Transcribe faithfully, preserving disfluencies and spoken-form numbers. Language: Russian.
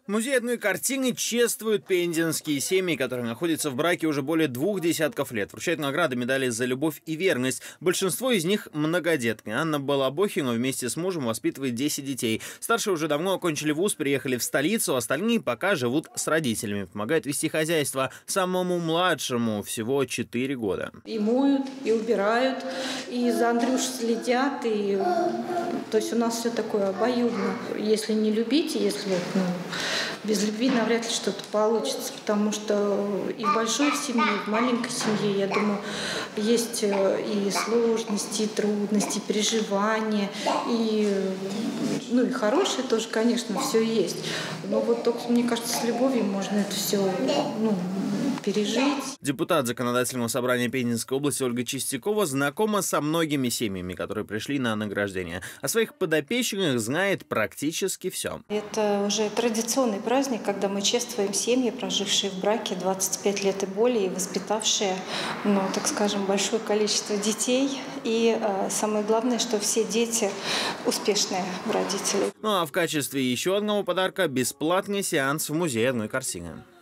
Музей одной картины чествует пензенские семьи, которые находятся в браке уже более двух десятков лет. Вручают награды, медали за любовь и верность. Большинство из них многодетные. Анна Балабохина вместе с мужем воспитывает десять детей. Старшие уже давно окончили вуз, переехали в столицу, остальные пока живут с родителями. Помогают вести хозяйство. Самому младшему всего четыре года. И моют, и убирают, и за Андрюшей следят. И... То есть у нас все такое обоюдно. Если не любить, если ну, без любви навряд ли что-то получится, потому что и в большой семье, и в маленькой семье, я думаю, есть и сложности, и трудности, и переживания, и, ну, и хорошие тоже, конечно, все есть. Но вот только, мне кажется, с любовью можно это все, ну, пережить. Депутат Законодательного собрания Пензенской области Ольга Чистякова знакома со многими семьями, которые пришли на награждение. О своих подопечных знает практически все. Это уже традиционный праздник, когда мы чествуем семьи, прожившие в браке двадцать пять лет и более, и воспитавшие, ну, так скажем, большое количество детей. И э, самое главное, что все дети успешные родители. Ну а в качестве еще одного подарка бесплатный сеанс в музее одной картины.